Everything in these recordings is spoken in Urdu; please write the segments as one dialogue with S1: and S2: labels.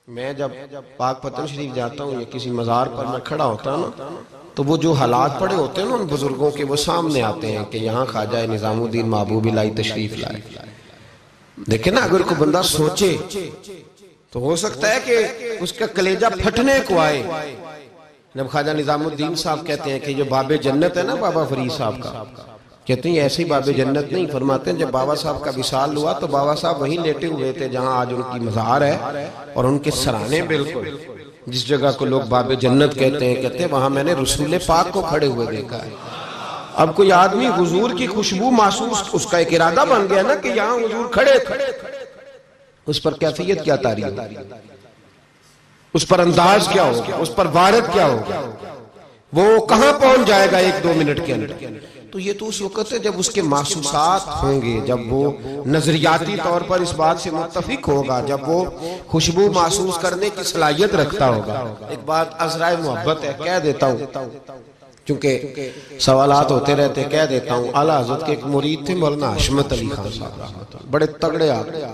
S1: میں جب پاک پتن شریف جاتا ہوں یا کسی مزار پر میں کھڑا ہوتا ہوں نا، تو وہ جو حالات پڑے ہوتے ہیں نا ان بزرگوں کے، وہ سامنے آتے ہیں کہ یہاں خواجہ نظام الدین محبوبی لائی تشریف لائے۔ دیکھیں نا، اگر کوئی بندہ سوچے تو ہو سکتا ہے کہ اس کا کلیجہ پھٹنے کو آئے جب خواجہ نظام الدین صاحب کہتے ہیں کہ جو باب جنت ہے نا بابا فرید صاحب کا، کہتے ہیں ایسی باب جنت نہیں، فرماتے ہیں جب بابا صاحب کا وصال ہوا تو بابا صاحب وہیں لیٹے ہوئے تھے جہاں آج ان کی مزار ہے، اور ان کے سرانے بالکل جس جگہ کو لوگ باب جنت کہتے ہیں وہاں میں نے رسول پاک کو کھڑے ہوئے دیکھا ہے۔ اب کوئی آدمی حضور کی خوشبو محسوس، اس کا ایک ارادہ بن گیا نا کہ یہاں حضور کھڑے تھے، اس پر کیفیت کیا تاری ہوگی، اس پر انداز کیا ہوگا، اس پر وارد کیا ہوگا، وہ کہاں پہنچ جائے گا ایک دو منٹ کے اندر۔ تو یہ تو اس وقت ہے جب اس کے محسوسات ہوں گے، جب وہ نظریاتی طور پر اس بات سے متفق ہوگا، جب وہ خوشبو محسوس کرنے کی صلاحیت رکھتا ہوگا۔ ایک بات عذرائے محبت ہے، کہہ دیتا ہوں چونکہ سوالات ہوتے رہتے، کہہ دیتا ہوں۔ اعلیٰ حضرت کے ایک مرید تھے مولانا حشمت علی خان صاحب، بڑے تگڑے آدمی،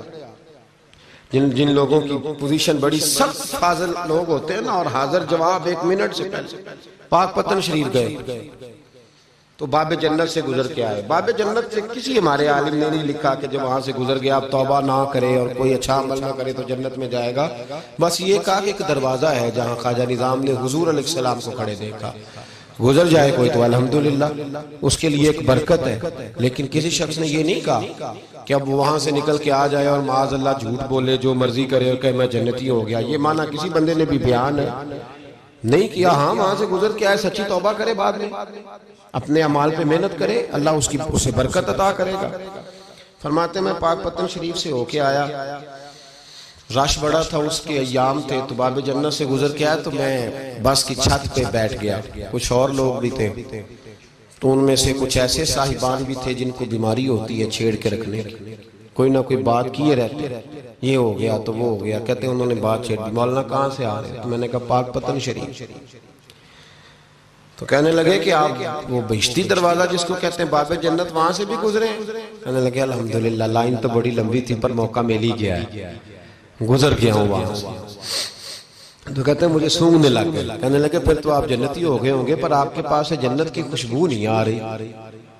S1: جن لوگوں کی پوزیشن بڑی سخت فاضل لوگ ہوتے ہیں نا، اور حاضر جواب ایک منٹ سے پہلے پاک پتن شریف گئے تو باب جنت سے گزر کے آئے۔ باب جنت سے کسی ہمارے عالم نے نہیں لکھا کہ جب وہاں سے گزر گیا اب توبہ نہ کرے اور کوئی اچھا عمل نہ کرے تو جنت میں جائے گا، بس یہ کہا کہ ایک دروازہ ہے جہاں خواجہ نظام نے حضور علیہ السلام کو کھڑے دیکھا، گزر جائے کوئی تو الحمدللہ اس کے لیے ایک برکت ہے۔ لیکن کسی شخص نے یہ نہیں کہا کہ اب وہاں سے نکل کے آ جائے اور معاذ اللہ جھوٹ بولے، جو مرضی کرے اور کہ میں جنتی ہو گیا، یہ معنی کسی بندے نے بھی بیان ہے نہیں کیا۔ ہاں وہاں سے گزر کے آئے، سچی توبہ کرے، بعد میں اپنے اعمال پہ محنت کرے، اللہ اسے برکت عطا کرے گا۔ فرماتے میں پاک پتن شریف سے ہو کے آیا، رش بڑا تھا، اس کے ایام تھے، تو باب جنت سے گزر کے آیا تو میں بس کی چھت پہ بیٹھ گیا، کچھ اور لوگ بھی تھے، تو ان میں سے کچھ ایسے صاحبان بھی تھے جن کو بیماری ہوتی ہے چھیڑ کے رکھنے کی، کوئی نہ کوئی بات کیے رہتے، یہ ہو گیا تو وہ ہو گیا، کہتے ہیں انہوں نے بات چھیڑ دی، مولانا کہاں سے آ رہے؟ تو میں نے کہا پاک پتن شریف۔ تو کہنے لگے کہ آپ وہ بہشتی دروازہ جس کو کہتے ہیں باب جنت، وہاں سے بھی گزرے ہیں؟ کہنے لگے الحمدللہ، لائن تو بڑی لمبی تھی پر موقع مل ہی گیا ہے، گزر گیا ہوں وہاں سے۔ تو کہتے ہیں مجھے سونگنے لگ گئے، کہنے لگے پھر تو آپ جنتی ہو گئے ہوں گے، پر آپ کے پاس سے جنت کی خوشبو نہیں آ رہی۔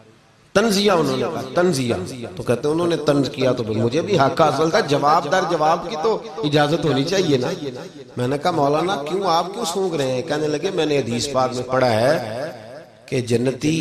S1: تنزیہ انہوں نے کہا، تنزیہ۔ تو کہتے ہیں انہوں نے طنز کیا تو مجھے بھی حق حاصل تھا، جواب در جواب کی تو اجازت ہونی چاہیے نا۔ میں نے کہا مولانا کیوں، آپ کیوں سونگ رہے ہیں؟ کہنے لگے میں نے حدیث پاک میں پڑھا ہے کہ جنتی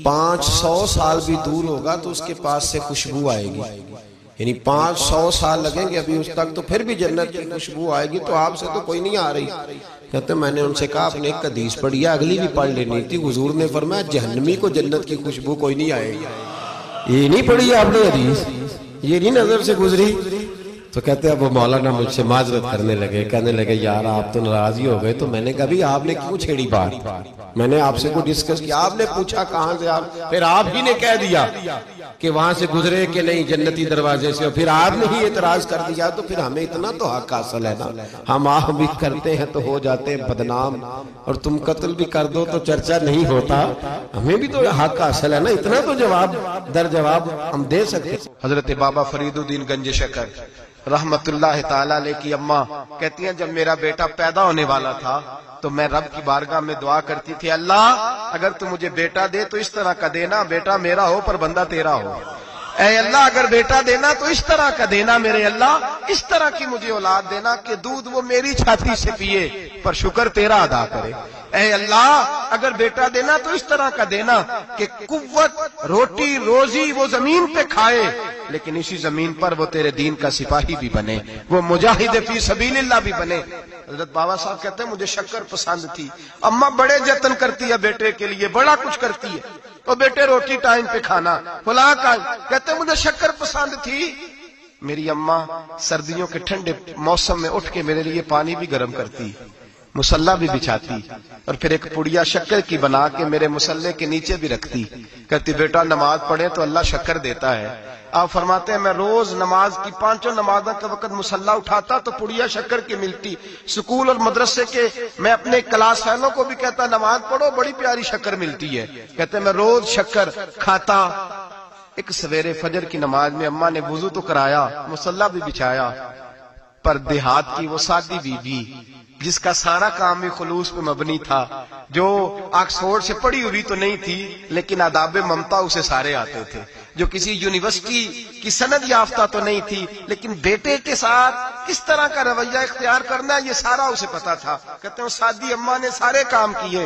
S1: 500 سال بھی دور ہوگا تو اس کے پاس سے خوشبو آئے گی، یعنی 500 سال لگیں گے ابھی اس تک، تو پھر بھی جنت کی خوشبو آئے گی، تو آپ سے تو کوئی نہیں آ رہی۔ کہتے ہیں میں نے ان سے کہا آپ نے ایک حدیث پڑھی ہے، اگلی بھی پڑھ لینی تھی، حضور نے فرمایا جہنمی کو جنت کی خوشبو کوئی نہیں آئے گی۔ یہ نہیں پڑھی ہے آپ نے حدیث، یہ نہیں نظر سے گزری؟ تو کہتے ہیں اب وہ مولانا مجھ سے معذرت کرنے لگے، کہنے لگے یار آپ تو ناراض ہی ہو گئے۔ تو میں نے کہا بھی آپ نے کیوں چھیڑی بات؟ میں نے آپ سے کوئی ڈسکس کیا؟ آپ نے پوچھا کہاں سے، آپ پھر آپ ہی نے کہہ دیا کہ وہاں سے گزرے کہ نہیں جنتی دروازے سے، اور پھر آپ نے ہی اعتراض کر دیا، تو پھر ہمیں اتنا تو حق حاصل ہے نا، ہم آہ بھی کرتے ہیں تو ہو جاتے ہیں بدنام، اور تم قتل بھی کر دو تو چرچا نہیں ہوتا، ہمیں بھی تو حق حاصل ہے نا، اتنا تو جواب در جواب ہم دے سکتے۔ حضرت بابا فرید الدین گنج شکر رحمت اللہ تعالیٰ علیہ کی اماں کہتی ہیں جب میرا بیٹا پیدا ہونے والا تھا تو میں رب کی بارگاہ میں دعا کرتی تھی، اللہ اگر تو مجھے بیٹا دے تو اس طرح کا دینا بیٹا میرا ہو پر بندہ تیرا ہو، اے اللہ اگر بیٹا دینا تو اس طرح کا دینا میرے اللہ، اس طرح کی مجھے اولاد دینا کہ دودھ وہ میری چھاتی سے پیے پر شکر تیرا ادا کرے، اے اللہ اگر بیٹا دینا تو اس طرح کا دینا کہ قوت روٹی روزی وہ زمین پہ کھائے لیکن اسی زمین پر وہ تیرے دین کا سپاہی بھی بنے، وہ مجاہد فی سبیل اللہ بھی بنے۔ حضرت بابا صاحب کہتے ہیں مجھے شکر پسند تھی، اماں بڑے جتن کرتی ہے بیٹے کے لیے، بڑا کچھ کرتی ہے، تو بیٹے روٹی ٹائم پہ کھانا فلاں کا، کہتے ہیں مجھے شکر پسند تھی۔ میری اماں سردیوں کے ٹھنڈے موسم میں اٹھ کے میرے لیے پانی بھی گرم کرتی، مسلح بھی بچھاتی، اور پھر ایک پڑیا شکر کی بنا کے میرے مسلح کے نیچے بھی رکھتی، کہتی بیٹا نماز پڑھے تو اللہ شکر دیتا ہے۔ آپ فرماتے ہیں میں روز نماز کی 5 نمازوں کے وقت مسلح اٹھاتا تو پڑیا شکر کی ملتی، سکول اور مدرسے کے میں اپنے کلاس فیلوں کو بھی کہتا نماز پڑھو بڑی پیاری شکر ملتی ہے، کہتے ہیں میں روز شکر کھاتا۔ ایک سویرے فجر کی نماز میں اماں نے وضو تو کرایا، مسلح بھی بچھایا، پر دیہات کی وہ سادی بیوی جس کا سارا کام بھی خلوص پہ مبنی تھا، جو آکسفورڈ سے پڑھی ہوئی تو نہیں تھی لیکن آداب ممتا اسے سارے آتے تھے، جو کسی یونیورسٹی کی سند یافتہ تو نہیں تھی لیکن بیٹے کے ساتھ کس طرح کا رویہ اختیار کرنا ہے یہ سارا اسے پتا تھا. کہتے ہیں سادی اماں نے سارے کام کیے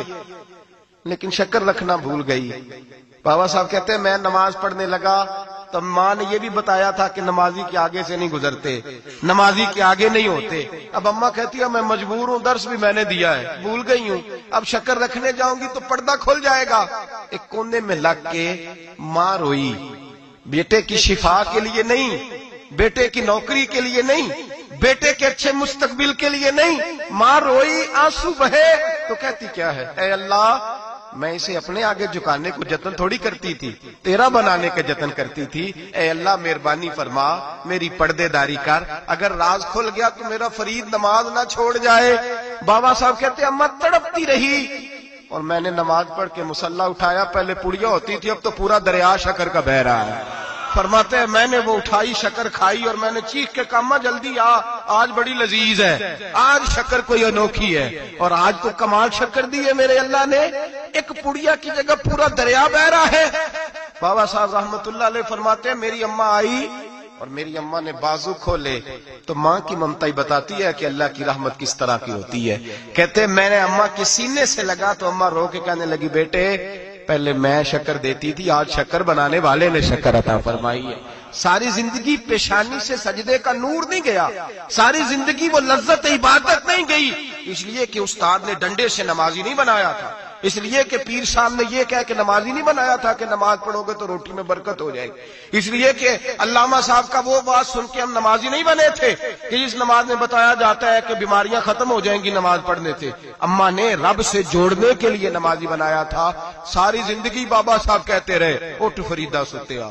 S1: لیکن شکر رکھنا بھول گئی. بابا صاحب کہتے ہیں میں نماز پڑھنے لگا تو ماں نے یہ بھی بتایا تھا کہ نمازی کے آگے سے نہیں گزرتے، نمازی کے آگے نہیں ہوتے. اب اماں کہتی ہے میں مجبور ہوں، درس بھی میں نے دیا ہے، بھول گئی ہوں، اب شکر رکھنے جاؤں گی تو پردہ کھل جائے گا. ایک کونے میں لگ کے ماں روئی، بیٹے کی شفا کے لیے نہیں، بیٹے کی نوکری کے لیے نہیں، بیٹے کے اچھے مستقبل کے لیے نہیں. ماں روئی، آنسو بہے تو کہتی کیا ہے، اے اللہ میں اسے اپنے آگے جھکانے کو جتن تھوڑی کرتی تھی، تیرا بنانے کا جتن کرتی تھی. اے اللہ مہربانی فرما، میری پردے داری کر، اگر راز کھل گیا تو میرا فرید نماز نہ چھوڑ جائے. بابا صاحب کہتے ہیں اماں تڑپتی رہی اور میں نے نماز پڑھ کے مصلی اٹھایا. پہلے پڑیا ہوتی تھی، اب تو پورا دریا شکر کا بہ رہا ہے. فرماتے ہیں میں نے وہ اٹھائی، شکر کھائی اور میں نے چیخ کے کہا اماں جلدی آ، آج بڑی لذیذ ہے، آج شکر کوئی انوکھی ہے. اور آج تو کمال شکر دی ہے میرے اللہ نے، ایک پڑیا کی جگہ پورا دریا بہ رہا ہے. بابا صاحب رحمت اللہ علیہ فرماتے ہیں میری اماں آئی اور میری اماں نے بازو کھولے تو ماں کی ممتا ہی بتاتی ہے کہ اللہ کی رحمت کس طرح کی ہوتی ہے. کہتے ہیں میں نے اماں کے سینے سے لگا تو اماں رو کے کہنے لگی بیٹے پہلے میں شکر دیتی تھی، آج شکر بنانے والے نے شکر عطا فرمائی ہے. ساری زندگی پیشانی سے سجدے کا نور نہیں گیا، ساری زندگی وہ لذت عبادت نہیں گئی، اس لیے کہ استاد نے ڈنڈے سے نمازی نہیں بنایا تھا، اس لیے کہ پیر صاحب نے یہ کہہ کہ نمازی نہیں بنایا تھا کہ نماز پڑھو گے تو روٹی میں برکت ہو جائے گی، اس لیے کہ علامہ صاحب کا وہ بات سن کے ہم نمازی نہیں بنے تھے کہ جس نماز میں بتایا جاتا ہے کہ بیماریاں ختم ہو جائیں گی نماز پڑھنے سے. اماں نے رب سے جوڑنے کے لیے نمازی بنایا تھا. ساری زندگی بابا صاحب کہتے رہے اٹھ فریدا ستیا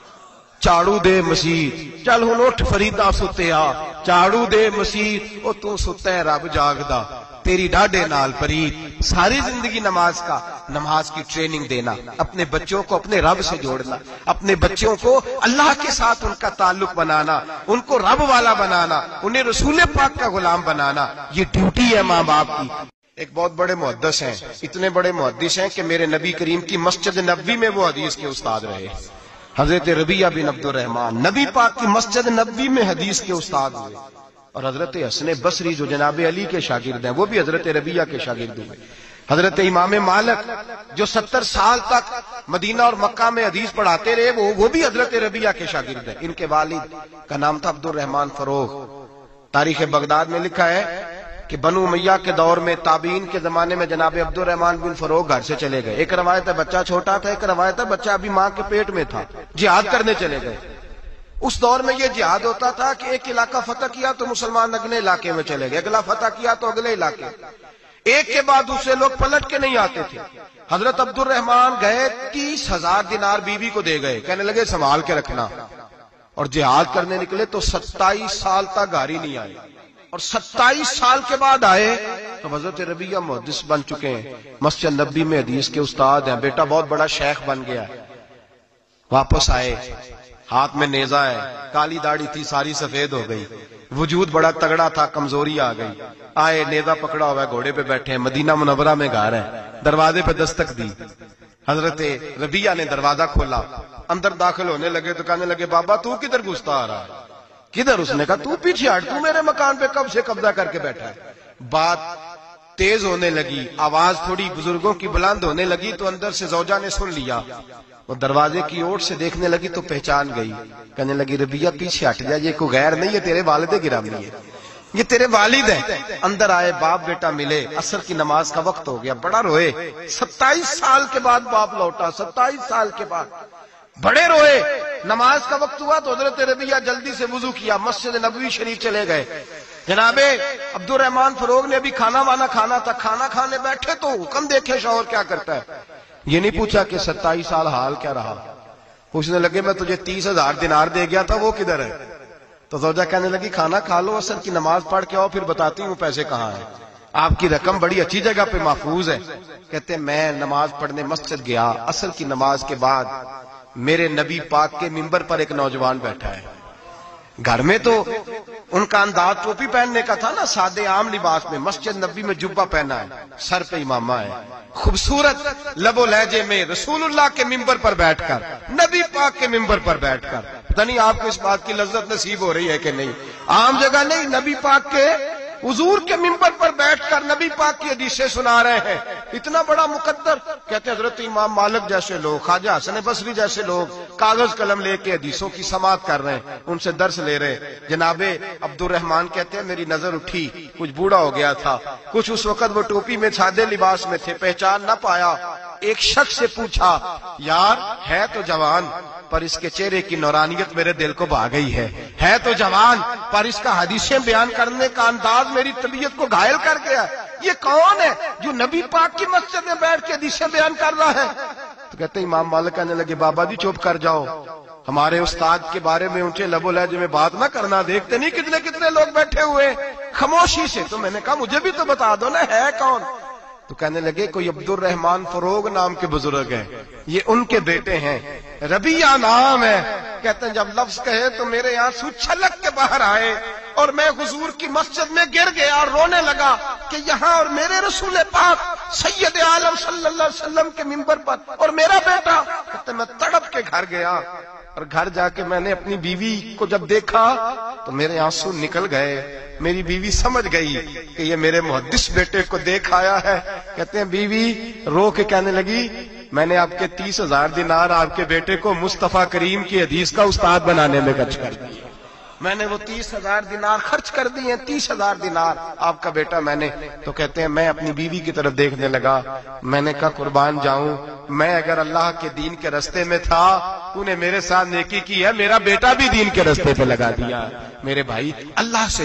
S1: چاڑو دے مسیت، چل ہن اٹھ فریدا ستیا چاڑو دے مسیت، او تو ستا ہے رب جاگدا تیری ڈاڈے نال پرید. ساری زندگی نماز کی ٹریننگ دینا، اپنے بچوں کو اپنے رب سے جوڑنا، اپنے بچوں کو اللہ کے ساتھ ان کا تعلق بنانا، ان کو رب والا بنانا، انہیں رسول پاک کا غلام بنانا، یہ ڈیوٹی ہے ماں باپ کی. ایک بہت بڑے محدث ہیں، اتنے بڑے محدث ہیں کہ میرے نبی کریم کی مسجد نبوی میں وہ حدیث کے استاد رہے. حضرت ربیعہ بن عبد الرحمن نبی پاک کی مسجد نبوی میں حدیث کے استاد ہوئے. اور حضرت حسن بصری جو جناب علی کے شاگرد ہیں وہ بھی حضرت ربیعہ کے شاگرد ہوئے. حضرت امام مالک جو 70 سال تک مدینہ اور مکہ میں حدیث پڑھاتے رہے وہ بھی حضرت ربیعہ کے شاگرد ہیں. ان کے والد کا نام تھا عبد الرحمن فروغ. تاریخ بغداد میں لکھا ہے کہ بنو امیہ کے دور میں تابعین کے زمانے میں جناب عبد الرحمن بن فروغ گھر سے چلے گئے. ایک روایت ہے بچہ چھوٹا تھا، ایک روایت ہے بچہ ابھی ماں کے پیٹ میں تھا، جہاد کرنے چلے گئے. اس دور میں یہ جہاد ہوتا تھا کہ ایک علاقہ فتح کیا تو مسلمان اگلے علاقے میں چلے گئے، اگلا فتح کیا تو اگلے علاقے، ایک کے بعد دوسرے لوگ پلٹ کے نہیں آتے تھے. حضرت عبد الرحمن گئے 30,000 دینار بیوی کو دے گئے، کہنے لگے سنبھال کے رکھنا. اور جہاد کرنے نکلے تو 27 سال تک گھر ہی نہیں آئے، اور 27 سال کے بعد آئے تو حضرت ربیعہ محدث بن چکے ہیں، مسجد نبوی میں حدیث کے استاد ہیں، بیٹا بہت بڑا شیخ بن گیا. واپس آئے، ہاتھ میں نیزہ ہے، کالی داڑھی تھی ساری سفید ہو گئی، وجود بڑا تگڑا تھا، کمزوری آ گئی. آئے، نیزہ پکڑا ہوا ہے، گھوڑے پہ بیٹھے ہیں، مدینہ منورہ میں گھر ہے. دروازے پہ دستک دی، حضرت ربیعہ نے دروازہ کھولا، اندر داخل ہونے لگے تو کہنے لگے بابا تو کدھر گھستا آ رہا ہے؟ کدھر؟ اس نے کہا تو پیچھے ہٹ، تو میرے مکان پہ کب سے قبضہ کر کے بیٹھا ہے. بات تیز ہونے لگی، آواز تھوڑی بزرگوں کی بلند ہونے لگی تو اندر سے زوجہ نے سن لیا. وہ دروازے کی اوٹ سے دیکھنے لگی تو پہچان گئی، کہنے لگی ربیعہ پیچھے ہٹ جا، یہ کوئی غیر نہیں ہے، تیرے والد گرامی ہے، یہ تیرے والد ہیں. اندر آئے، باپ بیٹا ملے، عصر کی نماز کا وقت ہو گیا، بڑا روئے. 27 سال کے بعد باپ لوٹا، 27 سال کے بعد بڑے روئے. نماز کا وقت ہوا تو حضرت ربیعہ جلدی سے وضو کیا، مسجد نبوی شریف چلے گئے. جناب عبد الرحمن فروغ نے ابھی کھانا وانا کھانا تھا، کھانا کھانے بیٹھے تو حکم دیکھے شوہر کیا کرتا ہے. یہ نہیں پوچھا کہ 27 سال حال کیا رہا، پوچھنے لگے میں تجھے 30,000 دینار دے گیا تھا وہ کدھر ہے؟ تو زوجہ کہنے لگی کھانا کھا لو، عصر کی نماز پڑھ کے آؤ پھر بتاتی ہوں پیسے کہاں ہیں، آپ کی رقم بڑی اچھی جگہ پہ محفوظ ہے. کہتے میں نماز پڑھنے مسجد گیا، عصر کی نماز کے بعد میرے نبی پاک کے منبر پر ایک نوجوان بیٹھا ہے. گھر میں تو ان کا انداز ٹوپی پہننے کا تھا نا، سادے عام لباس میں. مسجد نبی میں جبہ پہنا ہے، سر پہ امامہ ہے، خوبصورت لب و لہجے میں رسول اللہ کے ممبر پر بیٹھ کر، نبی پاک کے ممبر پر بیٹھ کر. پتہ نہیں آپ کو اس بات کی لذت نصیب ہو رہی ہے کہ نہیں. عام جگہ نہیں، نبی پاک کے حضور کے ممبر پر بیٹھ کر نبی پاک کی حدیثیں سنا رہے ہیں. اتنا بڑا مقدر. کہتے ہیں حضرت امام مالک جیسے لوگ، خواجہ حسن بصری جیسے لوگ کاغذ قلم لے کے حدیثوں کی سماعت کر رہے ہیں، ان سے درس لے رہے ہیں. جناب عبد الرحمان کہتے ہیں میری نظر اٹھی، کچھ بوڑھا ہو گیا تھا، کچھ اس وقت وہ ٹوپی میں سادے لباس میں تھے، پہچان نہ پایا. ایک شخص سے پوچھا یار ہے تو جوان پر اس کے چہرے کی نورانیت میرے دل کو بھا گئی ہے تو جوان پر اس کا حدیثیں بیان کرنے کا انداز میری طبیعت کو گھائل کر گیا. یہ کون ہے جو نبی پاک کی مسجد میں بیٹھ کے حدیثیں بیان کر رہا ہے؟ تو کہتے ہیں امام مالک کہنے لگے بابا جی چپ کر جاؤ، ہمارے استاد کے بارے میں اونچے لب و لہجے میں بات نہ کرنا، دیکھتے نہیں کتنے کتنے لوگ بیٹھے ہوئے خاموشی سے. تو میں نے کہا مجھے بھی تو بتا دو نا ہے کون. تو کہنے لگے کوئی عبد الرحمان فروغ نام کے بزرگ ہیں، یہ ان کے بیٹے ہیں، ربیہ نام ہے. کہتے ہیں جب لفظ کہے تو میرے آنسو چھلک کے باہر آئے اور میں حضور کی مسجد میں گر گیا اور رونے لگا کہ یہاں اور میرے رسول پاک سید عالم صلی اللہ علیہ وسلم کے منبر پر اور میرا بیٹا. کہتے ہیں میں تڑپ کے گھر گیا اور گھر جا کے میں نے اپنی بیوی کو جب دیکھا تو میرے آنسو نکل گئے. میری بیوی سمجھ گئی کہ یہ میرے محدث بیٹے کو دیکھ آیا ہے. کہتے ہیں بیوی رو کے کہنے لگی میں نے آپ کے 30,000 دینار آپ کے بیٹے کو مصطفیٰ کریم کی حدیث کا استاد بنانے میں خرچ کر دیا. میں نے وہ 30,000 دینار خرچ کر دیے، 30,000 دینار آپ کا بیٹا میں نے. تو کہتے ہیں میں اپنی بیوی کی طرف دیکھنے لگا، میں نے کہا قربان جاؤں، میں اگر اللہ کے دین کے رستے میں تھا تو نے میرے ساتھ نیکی کی ہے، میرا بیٹا بھی دین کے رستے پہ لگا دیا. میرے بھائی اللہ سے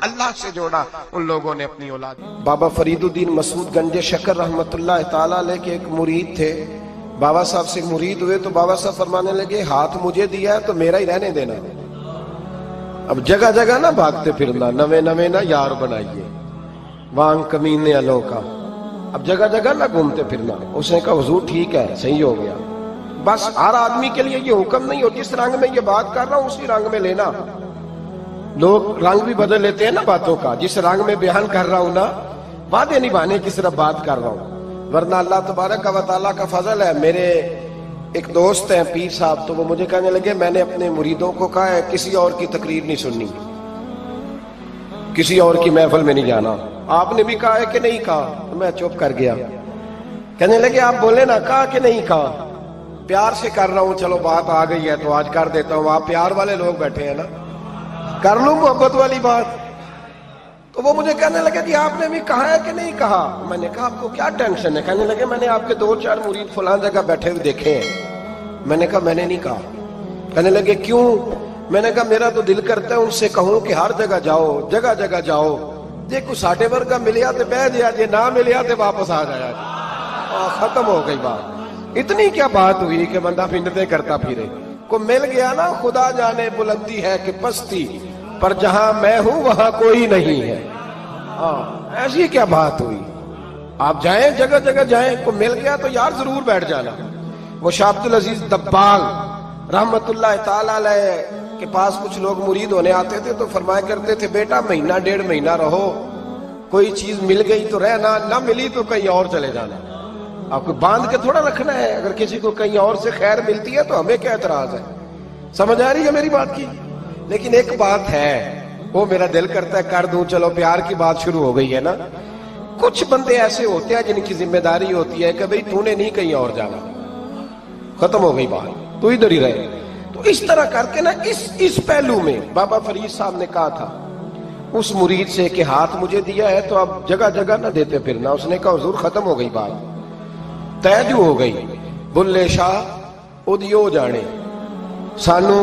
S1: جوڑا ان لوگوں نے اپنی اولاد. بابا فرید الدین مسعود گنج شکر رحمت اللہ تعالیٰ علیہ کے ایک مرید تھے. بابا صاحب سے مرید ہوئے تو بابا صاحب فرمانے لگے ہاتھ مجھے دیا ہے تو میرا ہی رہنے دینا. اب جگہ جگہ نہ بھاگتے پھرنا، نوے نہ یار بنائیے وان کمینے الو کا. اب جگہ جگہ نہ گھومتے پھرنا. اس نے کہا حضور ٹھیک ہے صحیح ہو گیا. بس ہر آدمی کے لیے یہ حکم نہیں ہو جس رنگ میں یہ بات کر رہا ہوں اسی رنگ میں لینا. لوگ رنگ بھی بدل لیتے ہیں نا باتوں کا. جس رنگ میں بیان کر رہا ہوں نا وعدے نبھانے کی صرف بات کر رہا ہوں، ورنہ اللہ تبارک و تعالیٰ کا فضل ہے. میرے ایک دوست ہیں پیر صاحب، تو وہ مجھے کہنے لگے میں نے اپنے مریدوں کو کہا ہے کسی اور کی تقریر نہیں سننی، کسی اور کی محفل میں نہیں جانا. آپ نے بھی کہا ہے کہ نہیں کہا؟ میں چپ کر گیا. کہنے لگے آپ بولے نا کہا کہ نہیں کہا؟ پیار سے کر رہا ہوں، چلو بات آ گئی ہے تو آج کر دیتا ہوں. آپ پیار والے لوگ بیٹھے ہیں نا، کر لوں محبت والی بات. تو وہ مجھے کہنے لگے کہ آپ نے بھی کہا ہے کہ نہیں کہا؟ میں نے کہا آپ کو کیا ٹینشن ہے؟ کہنے لگے میں نے آپ کے 2-4 مرید فلان جگہ بیٹھے ہوئے دیکھے ہیں. میں نے کہا میں نے نہیں کہا. کہنے لگے کیوں؟ میں نے کہا میرا تو دل کرتا ہے ان سے کہوں کہ ہر جگہ جاؤ، جگہ جگہ جاؤ، دیکھو ساٹے ورگا ملیا تو بہ جیا، جے نہ ملیا تو واپس آ جایا. ختم ہو گئی بات. اتنی کیا بات ہوئی کہ بندہ فنڈتے کرتا پھرے. کو مل گیا نا، خدا جانے بلندی ہے کہ پستی، پر جہاں میں ہوں وہاں کوئی نہیں ہے. ایسی کیا بات ہوئی؟ آپ جائیں جگہ جگہ جائیں، کو مل گیا تو یار ضرور بیٹھ جانا. وہ شاہ عبد العزیز دبال رحمت اللہ تعالی علیہ کے پاس کچھ لوگ مرید ہونے آتے تھے تو فرمایا کرتے تھے بیٹا 1.5 مہینہ رہو، کوئی چیز مل گئی تو رہنا، نہ ملی تو کہیں اور چلے جانا. آپ کو باندھ کے تھوڑا رکھنا ہے. اگر کسی کو کہیں اور سے خیر ملتی ہے تو ہمیں کیا اعتراض ہے؟ سمجھ آ رہی ہے میری بات کی؟ لیکن ایک بات ہے وہ میرا دل کرتا ہے کر دوں. چلو پیار کی بات شروع ہو گئی ہے نا. کچھ بندے ایسے ہوتے ہیں جن کی ذمہ داری ہوتی ہے کہ بھئی تو نے نہیں کہیں اور جانا، ختم ہو گئی بات، تو ادھر ہی رہے. تو اس طرح کر کے نا اس پہلو میں بابا فرید صاحب نے کہا تھا اس مرید سے کہ ہاتھ مجھے دیا ہے تو اب جگہ جگہ نہ دیتے پھرنا. اس نے کہا حضور ختم ہو گئی بات، طے جو ہو گئی. بلے شاہ ادیو جانے سانو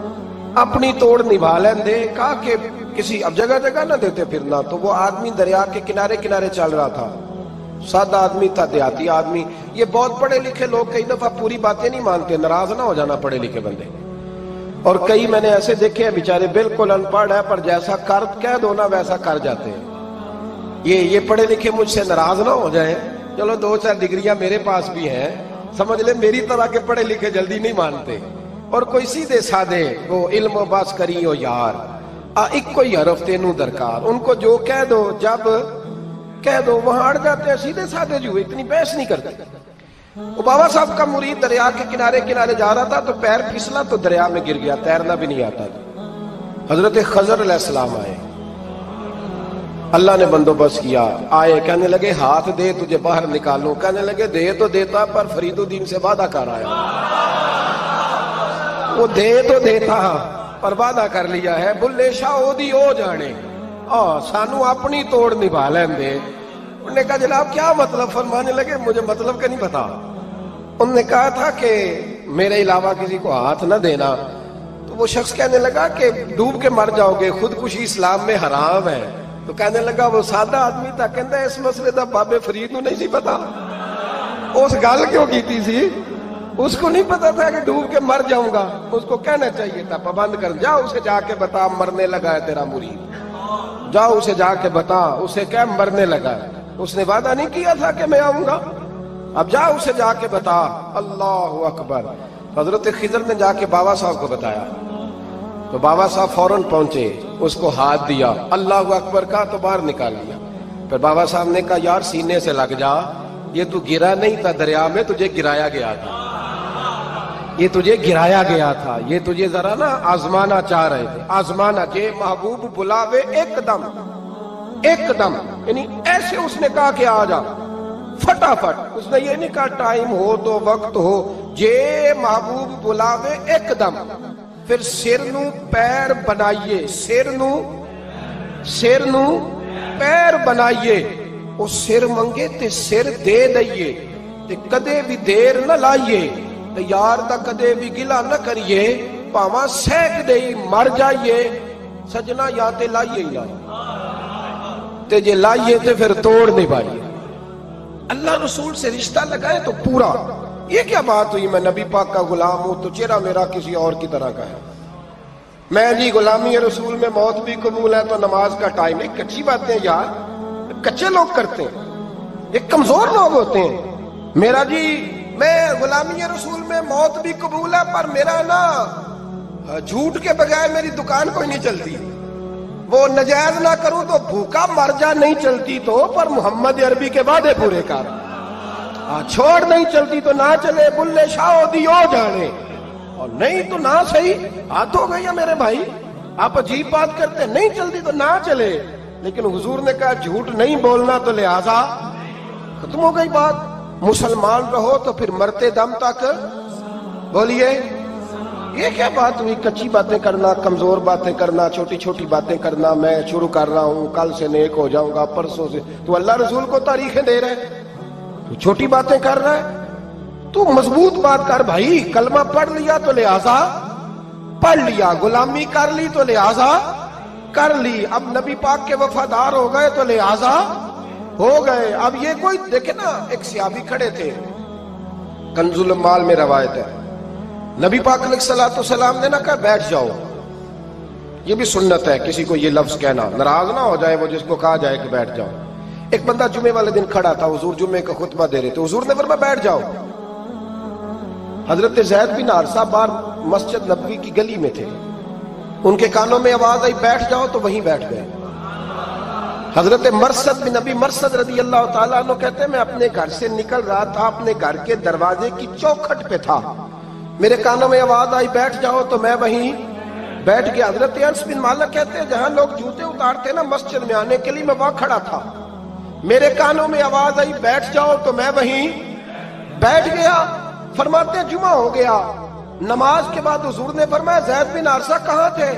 S1: اپنی توڑ نبھا لین دے. کہا کہ کسی اب جگہ جگہ نہ دیتے پھرنا. تو وہ آدمی دریا کے کنارے کنارے چل رہا تھا، سادہ آدمی تھا، دیہاتی آدمی. یہ بہت پڑھے لکھے لوگ کئی دفعہ پوری باتیں نہیں مانتے، ناراض نہ ہو جانا پڑھے لکھے بندے. اور کئی میں نے ایسے دیکھے ہیں بیچارے بالکل ان پڑھ ہے پر جیسا کر کہہ دو نا ویسا کر جاتے ہیں. یہ پڑھے لکھے مجھ سے ناراض نہ ہو جائیں. چلو 2-4 ڈگریاں میرے پاس بھی ہیں، سمجھ لے میری طرح کے پڑھے لکھے جلدی نہیں مانتے. اور کوئی سیدھے سادے وہ علم و بس کری ہو یار ایک کوئی حرف تینوں درکار. ان کو جو کہہ دو جب کہہ دو وہاں اڑ جاتے ہیں سیدھے سادے جو اتنی بحث نہیں کرتے. وہ بابا صاحب کا مرید دریا کے کنارے کنارے جا رہا تھا تو پیر پھسلا تو دریا میں گر گیا, تیرنا بھی نہیں آتا تھا. حضرت خضر علیہ السلام آئے, اللہ نے بندوبست کیا, آئے کہنے لگے ہاتھ دے تجھے باہر نکالوں. کہنے لگے دے تو دیتا پر فرید الدین سے وعدہ کر آیا. وہ دے تو دیتا پر وعدہ کر لیا ہے, بلے شاہ او دی او جانے سانو اپنی توڑ نبھا لین دے. انہوں نے کہا جناب کیا مطلب؟ فرمانے لگے مجھے مطلب کا نہیں پتا. انہوں نے کہا تھا کہ میرے علاوہ کسی کو ہاتھ نہ دینا. تو وہ شخص کہنے لگا کہ ڈوب کے مر جاؤ گے, خودکشی اسلام میں حرام ہے. تو کہنے لگا وہ سادہ آدمی تھا, کہندا اس مسئلے دا بابے فرید نو نہیں سی پتا. اس گل کیوں کیتی سی؟ اس کو نہیں پتا تھا کہ ڈوب کے مر جاؤں گا. اس کو کہنا چاہیے تھا پابند کر, جا اسے جا کے بتا مرنے لگا ہے تیرا مرید. جاؤ اسے جا کے بتا, اسے کیا مرنے لگا ہے. اس نے وعدہ نہیں کیا تھا کہ میں آؤں گا. اب جا اسے جا کے بتا. اللہ اکبر. حضرت خضر نے جا کے بابا صاحب کو بتایا تو بابا صاحب فوراً پہنچے, اس کو ہاتھ دیا, اللہ اکبر کہا تو باہر نکال لیا. پھر بابا صاحب نے کہا یار سینے سے لگ جا, یہ تو گرا نہیں تھا دریا میں, تجھے گرایا گیا تھا. یہ تجھے گرایا گیا تھا, یہ تجھے ذرا نا آزمانا چاہ رہے تھے. آزمانا کہ محبوب بلاوے ایک دم, ایک دم, یعنی ایسے اس نے کہا کہ آ جا فٹافٹ. اس نے یہ نہیں کہا ٹائم ہو تو وقت ہو, جے محبوب بلاوے ایک دم. پھر سر نو پیر بنائیے, سر نو پیر بنائیے. وہ سر منگے تے سر دے دئیے, تے کدے بھی دیر نہ لائیے, تے یار دا کدے بھی گلا نہ کریے, پاواں سیک دئی مر جائیے. سجنا یا تے لائیے ہی لائیے, تے جے لائیے تے پھر توڑ نہیں پائیے. اللہ رسول سے رشتہ لگائے تو پورا. یہ کیا بات ہوئی میں نبی پاک کا غلام ہوں تو چہرہ میرا کسی اور کی طرح کا ہے. میں جی غلامی رسول میں موت بھی قبول ہے تو نماز کا ٹائم. ایک کچی باتیں یار کچے لوگ کرتے ہیں, ایک کمزور لوگ ہوتے ہیں. میرا جی میں غلامی رسول میں موت بھی قبول ہے پر میرا نا جھوٹ کے بغیر میری دکان کوئی نہیں چلتی. وہ نجائز نہ کروں تو بھوکا مر جا, نہیں چلتی تو پر محمد عربی کے وعدے پورے کر. چھوڑ نہیں چلتی تو نہ چلے, بلے شاہ دی او جانے, اور نہیں تو نہ صحیح. ہاتھ ہو گئی ہے میرے بھائی, آپ عجیب بات کرتے, نہیں چلتی تو نہ چلے. لیکن حضور نے کہا جھوٹ نہیں بولنا تو لہذا ختم ہو گئی بات. مسلمان رہو تو پھر مرتے دم تک بولیے. یہ کیا بات ہوئی کچی باتیں کرنا, کمزور باتیں کرنا, چھوٹی چھوٹی باتیں کرنا. میں شروع کر رہا ہوں, کل سے نیک ہو جاؤں گا, پرسوں سے. تو اللہ رسول کو تاریخیں دے رہے, تو چھوٹی باتیں کر رہا ہے. تو مضبوط بات کر بھائی. کلمہ پڑھ لیا تو لہذا پڑھ لیا, غلامی کر لی تو لہذا کر لی. اب نبی پاک کے وفادار ہو گئے تو لہذا ہو گئے. اب یہ کوئی دیکھے نا, ایک صحابی کھڑے تھے, کنز المال میں روایت ہے, نبی پاک علیہ الصلوۃ والسلام نے نہ کہا بیٹھ جاؤ. یہ بھی سنت ہے کسی کو یہ لفظ کہنا, ناراض نہ ہو جائے وہ جس کو کہا جائے کہ بیٹھ جاؤ. ایک بندہ جمعے والے دن کھڑا تھا, حضور جمعے کا خطبہ دے رہے تھے, حضور نے فرمایا بیٹھ جاؤ. حضرت زید بن حارثہ باہر مسجد نبوی کی گلی میں تھے, ان کے کانوں میں آواز آئی بیٹھ جاؤ تو وہیں بیٹھ گئے. حضرت مرثد بن نبی مرثد رضی اللہ تعالیٰ عنہ کہتے ہیں میں اپنے گھر سے نکل رہا تھا, اپنے گھر کے دروازے کی چوکھٹ پہ تھا, میرے کانوں میں آواز آئی بیٹھ جاؤ تو میں وہیں بیٹھ گیا. حضرت انس بن مالک کہتے ہیں جہاں لوگ جوتے اتارتے نا مسجد میں آنے کے لیے, میں وہاں کھڑا تھا, میرے کانوں میں آواز آئی بیٹھ جاؤ تو میں وہیں بیٹھ گیا. فرماتے ہیں جمعہ ہو گیا, نماز کے بعد حضور نے فرمایا زید بن حارثہ کہاں تھے,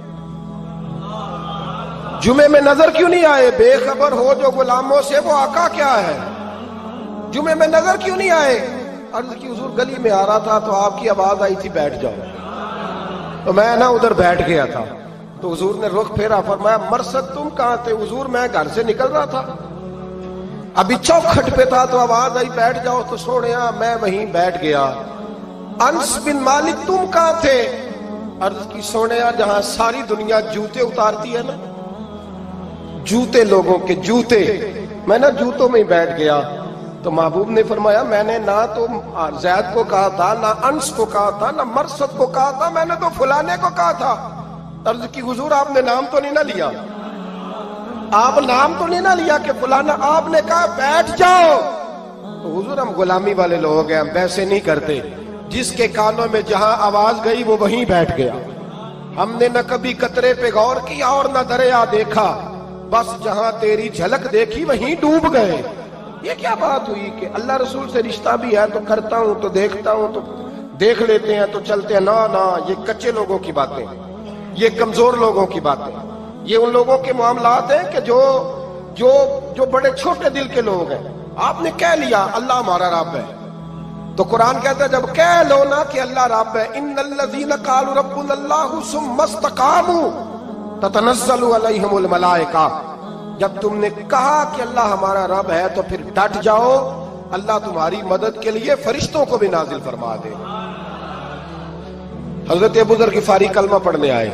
S1: جمعے میں نظر کیوں نہیں آئے؟ بے خبر ہو جو غلاموں سے وہ آقا کیا ہے, جمعے میں نظر کیوں نہیں آئے؟ عرض کی حضور گلی میں آ رہا تھا تو آپ کی آواز آئی تھی بیٹھ جاؤ, تو میں نا ادھر بیٹھ گیا تھا. تو حضور نے رخ پھیرا, فرمایا مرثد تم کہاں تھے؟ حضور میں گھر سے نکل رہا تھا, ابھی چوکھٹ پہ تھا تو آواز آئی بیٹھ جاؤ تو سوڑیا میں وہیں بیٹھ گیا. انس بن مالک تم کہاں تھے؟ عرض کی سوڑیا جہاں ساری دنیا جوتے اتارتی ہے نا, جوتے لوگوں کے جوتے, میں نا جوتوں میں ہی بیٹھ گیا.
S2: تو محبوب نے فرمایا میں نے نہ تو زید کو کہا تھا، نہ انس کو کہا تھا، نہ مرثد کو کہا تھا، میں نے تو فلانے کو کہا تھا۔ عرض کی حضور آپ نے نام تو نہیں نہ لیا، آپ نام تو نہیں نہ لیا کہ فلانا، آپ نے کہا بیٹھ جاؤ۔ تو حضور ہم غلامی والے لوگ ہیں، ہم ویسے نہیں کرتے، جس کے کانوں میں جہاں آواز گئی وہ وہیں بیٹھ گیا۔ ہم نے نہ کبھی قطرے پہ غور کیا اور نہ دریا دیکھا، بس جہاں تیری جھلک دیکھی وہیں ڈوب گئے۔ یہ کیا بات ہوئی کہ اللہ رسول سے رشتہ بھی ہے تو کرتا ہوں تو دیکھتا ہوں تو دیکھ لیتے ہیں تو چلتے ہیں؟ نہ یہ کچے لوگوں کی باتیں، یہ کمزور لوگوں کی باتیں، یہ ان لوگوں کے معاملات ہیں کہ جو بڑے چھوٹے دل کے لوگ ہیں۔ آپ نے کہہ لیا اللہ ہمارا رب ہے، تو قرآن کہتا ہے جب کہہ لو نا کہ اللہ رب ہے، ان الذین قالوا ربنا اللہ ثم استقاموا تتنزل علیہم الملائکہ، جب تم نے کہا کہ اللہ ہمارا رب ہے تو پھر ڈٹ جاؤ، اللہ تمہاری مدد کے لیے فرشتوں کو بھی نازل فرما دے۔ حضرت ابو ذر غفاری کلمہ پڑھنے آئے،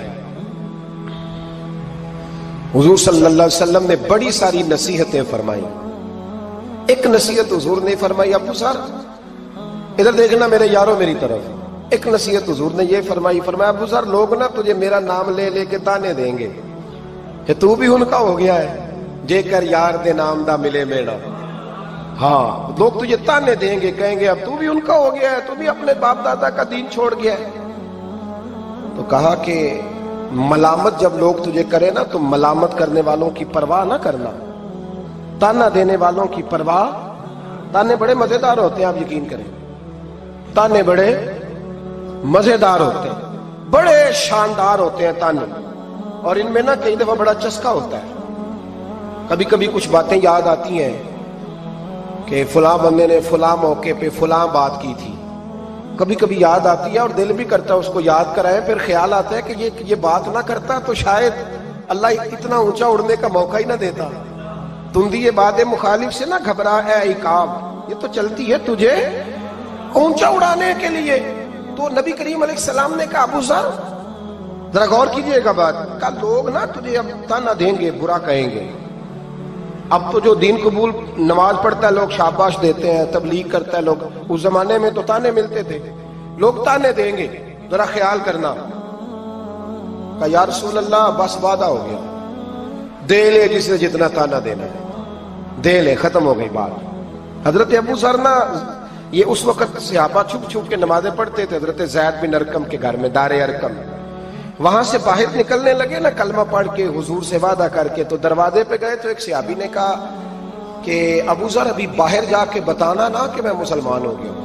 S2: حضور صلی اللہ علیہ وسلم نے بڑی ساری نصیحتیں فرمائی۔ ایک نصیحت حضور نے فرمائی، ابو ذر ادھر دیکھنا میرے یاروں میری طرف، ایک نصیحت حضور نے یہ فرمائی، فرمایا ابو ذر لوگ نا تجھے میرا نام لے لے کے تانے دیں گے کہ تو بھی ان کا ہو گیا ہے، جے کر یار دے نام دا ملے میڑا۔ ہاں لوگ تجھے تانے دیں گے، کہیں گے اب تو بھی ان کا ہو گیا ہے، تو بھی اپنے باپ دادا کا دین چھوڑ گیا ہے۔ تو کہا کہ ملامت جب لوگ تجھے کرے نا تو ملامت کرنے والوں کی پرواہ نہ کرنا، تانا دینے والوں کی پرواہ۔ تانے بڑے مزیدار ہوتے ہیں، آپ یقین کریں، تانے بڑے مزیدار ہوتے ہیں، بڑے شاندار ہوتے ہیں تانے، اور ان میں نا کئی دفعہ بڑا چسکا ہوتا ہے۔ کبھی کبھی کچھ باتیں یاد آتی ہیں کہ فلاں بندے نے فلاں موقع پہ فلاں بات کی تھی، کبھی کبھی یاد آتی ہے اور دل بھی کرتا ہے اس کو یاد کرائیں، پھر خیال آتا ہے کہ یہ بات نہ کرتا تو شاید اللہ اتنا اونچا اڑنے کا موقع ہی نہ دیتا۔ تندی یہ بات مخالف سے نہ گھبرا اے عقاب، یہ تو چلتی ہے تجھے اونچا اڑانے کے لیے۔ تو نبی کریم علیہ السلام نے کہا ابو ذر ذرا غور کیجئے گا بات، کہا لوگ نا تجھے اب تانا دیں گے، برا کہیں گے۔ اب تو جو دین قبول نماز پڑھتا ہے لوگ شاباش دیتے ہیں، تبلیغ کرتا ہے لوگ، اس زمانے میں تو تانے ملتے تھے، لوگ تانے دیں گے، ذرا خیال کرنا۔ کہا یا رسول اللہ بس وعدہ ہو گیا، دے لے جس نے جتنا تانا دینا ہے، دے لے، ختم ہو گئی بات۔ حضرت ابو ذر نا یہ اس وقت صحابہ چھپ چھپ کے نمازیں پڑھتے تھے حضرت زید بن ارقم کے گھر میں، دار ارقم، وہاں سے باہر نکلنے لگے نا کلمہ پڑھ کے حضور سے وعدہ کر کے، تو دروازے پہ گئے تو ایک صحابی نے کہا کہ ابو ذر ابھی باہر جا کے بتانا نا کہ میں مسلمان ہو گیا ہوں،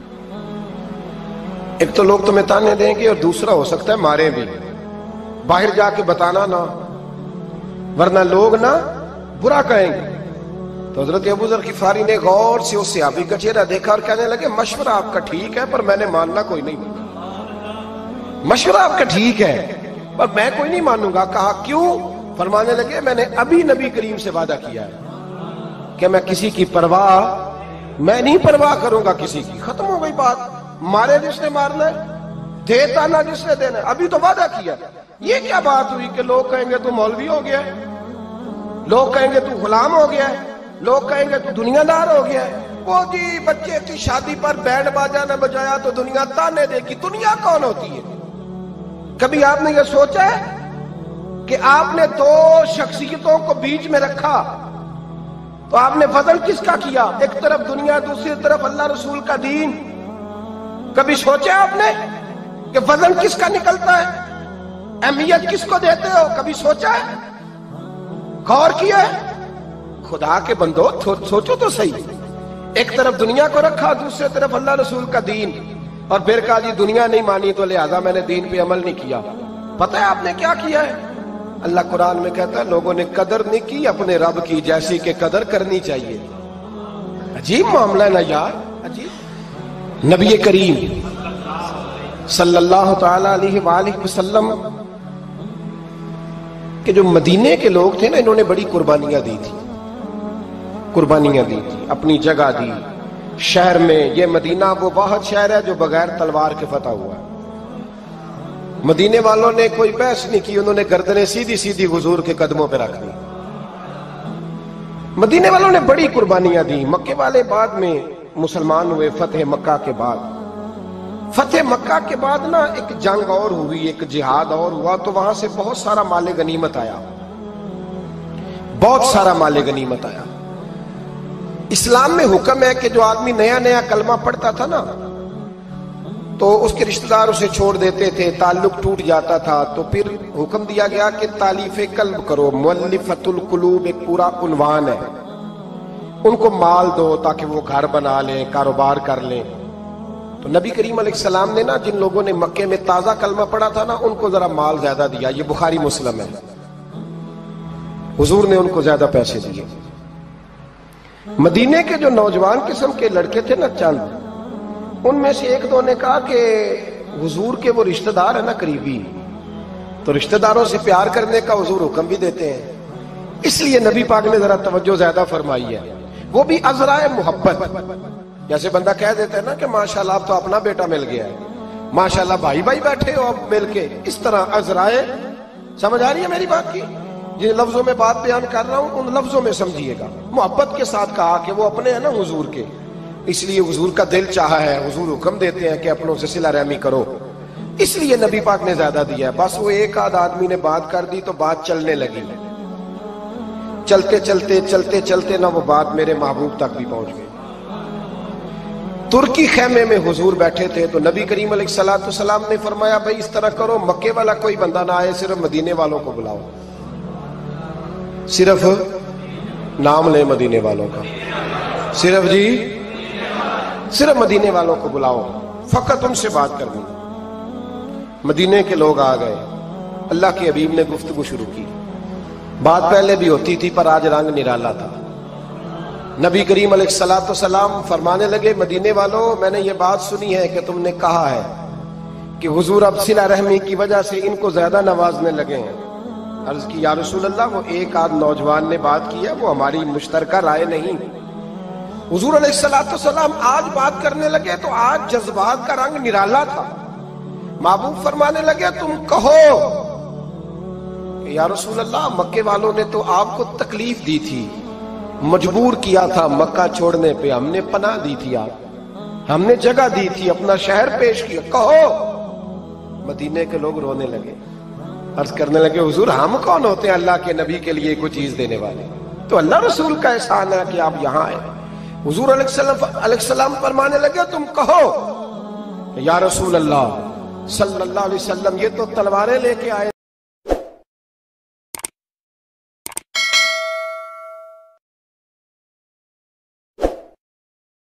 S2: ایک تو لوگ تمہیں تانے دیں گے اور دوسرا ہو سکتا ہے مارے بھی، باہر جا کے بتانا نا ورنہ لوگ نا برا کہیں گے۔ تو حضرت ابو ذر غفاری نے غور سے اس صحابی کا چہرہ دیکھا اور کہنے لگے مشورہ آپ کا ٹھیک ہے پر میں نے ماننا کوئی نہیں، مشورہ آپ کا ٹھیک ہے پر میں کوئی نہیں مانوں گا۔ کہا کیوں؟ فرمانے لگے میں نے ابھی نبی کریم سے وعدہ کیا ہے کہ میں کسی کی پرواہ، میں نہیں پرواہ کروں گا کسی کی، ختم ہو گئی بات، مارے جس نے مارنا ہے، دے تانا جس نے دینا ہے، ابھی تو وعدہ کیا۔ یہ کیا بات ہوئی کہ لوگ کہیں گے تو مولوی ہو گیا ہے، لوگ کہیں گے تو غلام ہو گیا ہے، لوگ کہیں گے تو دنیا دار ہو گیا ہے، وہ جی بچے کی شادی پر بینڈ باجا نہ بجایا تو دنیا تانے دے گی۔ دنیا کون ہوتی ہے؟ کبھی آپ نے یہ سوچا ہے کہ آپ نے دو شخصیتوں کو بیچ میں رکھا تو آپ نے وزن کس کا کیا؟ ایک طرف دنیا، دوسری طرف اللہ رسول کا دین۔ کبھی سوچا آپ نے کہ وزن کس کا نکلتا ہے، اہمیت کس کو دیتے ہو؟ کبھی سوچا ہے، غور کیا ہے؟ خدا کے بندو سوچو تو صحیح، ایک طرف دنیا کو رکھا، دوسری طرف اللہ رسول کا دین، اور پھر کہا جی دنیا نہیں مانی تو لہذا میں نے دین پہ عمل نہیں کیا۔ پتہ ہے آپ نے کیا کیا ہے؟ اللہ قرآن میں کہتا ہے لوگوں نے قدر نہیں کی اپنے رب کی جیسی کہ قدر کرنی چاہیے۔ عجیب معاملہ ہے نا یار، عجیب۔ نبی کریم صلی اللہ تعالی علیہ وآلہ وسلم کہ جو مدینے کے لوگ تھے نا، انہوں نے بڑی قربانیاں دی تھی، قربانیاں دی تھی، اپنی جگہ دی شہر میں۔ یہ مدینہ وہ واحد شہر ہے جو بغیر تلوار کے فتح ہوا ہے۔ مدینے والوں نے کوئی بحث نہیں کی، انہوں نے گردنیں سیدھی سیدھی حضور کے قدموں پہ رکھ دی۔ مدینے والوں نے بڑی قربانیاں دی. مکے والے بعد میں مسلمان ہوئے فتح مکہ کے بعد. فتح مکہ کے بعد نا ایک جنگ اور ہوئی, ایک جہاد اور ہوا, تو وہاں سے بہت سارا مال غنیمت آیا, بہت سارا مال غنیمت آیا. اسلام میں حکم ہے کہ جو آدمی نیا نیا کلمہ پڑھتا تھا نا تو اس کے رشتہ دار اسے چھوڑ دیتے تھے, تعلق ٹوٹ جاتا تھا, تو پھر حکم دیا گیا کہ تالیف قلب کرو. مؤلفۃ القلوب ایک پورا عنوان ہے, ان کو مال دو تاکہ وہ گھر بنا لیں, کاروبار کر لیں. تو نبی کریم علیہ السلام نے نا جن لوگوں نے مکے میں تازہ کلمہ پڑھا تھا نا ان کو ذرا مال زیادہ دیا. یہ بخاری مسلم ہے, حضور نے ان کو زیادہ پیسے دیے. مدینے کے جو نوجوان قسم کے لڑکے تھے نا چند, ان میں سے ایک دو نے کہا کہ حضور کے وہ رشتہ دار ہیں نا قریبی, تو رشتہ داروں سے پیار کرنے کا حضور حکم بھی دیتے ہیں, اس لیے نبی پاک نے ذرا توجہ زیادہ فرمائی ہے. وہ بھی عذرائے محبت. جیسے بندہ کہہ دیتا ہے نا کہ ماشاءاللہ اب تو اپنا بیٹا مل گیا ہے, ماشاءاللہ بھائی بھائی بیٹھے ہو اب مل کے, اس طرح عذرائے. سمجھ آ رہی ہے میری بات کی؟ جن لفظوں میں بات بیان کر رہا ہوں ان لفظوں میں سمجھیے گا. محبت کے ساتھ کہا کہ وہ اپنے ہیں نا حضور کے, اس لیے حضور کا دل چاہا ہے, حضور حکم دیتے ہیں کہ اپنوں سے صلہ رحمی کرو, اس لیے نبی پاک نے زیادہ دیا ہے. بس وہ ایک آدھ آدمی نے بات کر دی تو بات چلنے لگی. چلتے چلتے چلتے چلتے نہ وہ بات میرے محبوب تک بھی پہنچ گئی. ترکی خیمے میں حضور بیٹھے تھے تو نبی کریم علیہ السلام نے فرمایا بھائی اس طرح کرو, مکے والا کوئی بندہ نہ آئے, صرف مدینے والوں کو بلاؤ, صرف نام لے مدینے والوں کا, صرف جی صرف مدینے والوں کو بلاؤ, فقط ان سے بات کرنی. مدینے کے لوگ آ گئے, اللہ کے حبیب نے گفتگو شروع کی. بات پہلے بھی ہوتی تھی پر آج رنگ نرالا تھا. نبی کریم علیہ السلام فرمانے لگے مدینے والوں, میں نے یہ بات سنی ہے کہ تم نے کہا ہے کہ حضور اب صلہ رحمی کی وجہ سے ان کو زیادہ نوازنے لگے ہیں. عرض کی یا رسول اللہ, وہ ایک آدھ نوجوان نے بات کی ہے, وہ ہماری مشترکہ رائے نہیں. حضور علیہ السلام آج بات کرنے لگے تو آج جذبات کا رنگ نرالا تھا. محبوب فرمانے لگے تم کہو کہ یا رسول اللہ, مکے والوں نے تو آپ کو تکلیف دی تھی, مجبور کیا تھا مکہ چھوڑنے پہ, ہم نے پناہ دی تھی, آپ ہم نے جگہ دی تھی, اپنا شہر پیش کیا, کہو. مدینے کے لوگ رونے لگے, عرض کرنے لگے حضور ہم کون ہوتے ہیں اللہ کے نبی کے لیے کوئی چیز دینے والے, تو اللہ رسول کا احسان ہے کہ آپ یہاں آئے. حضور علیہ السلام فرمانے لگے تم کہو کہ یا رسول اللہ صلی اللہ علیہ وسلم, یہ تو تلواریں لے کے آئے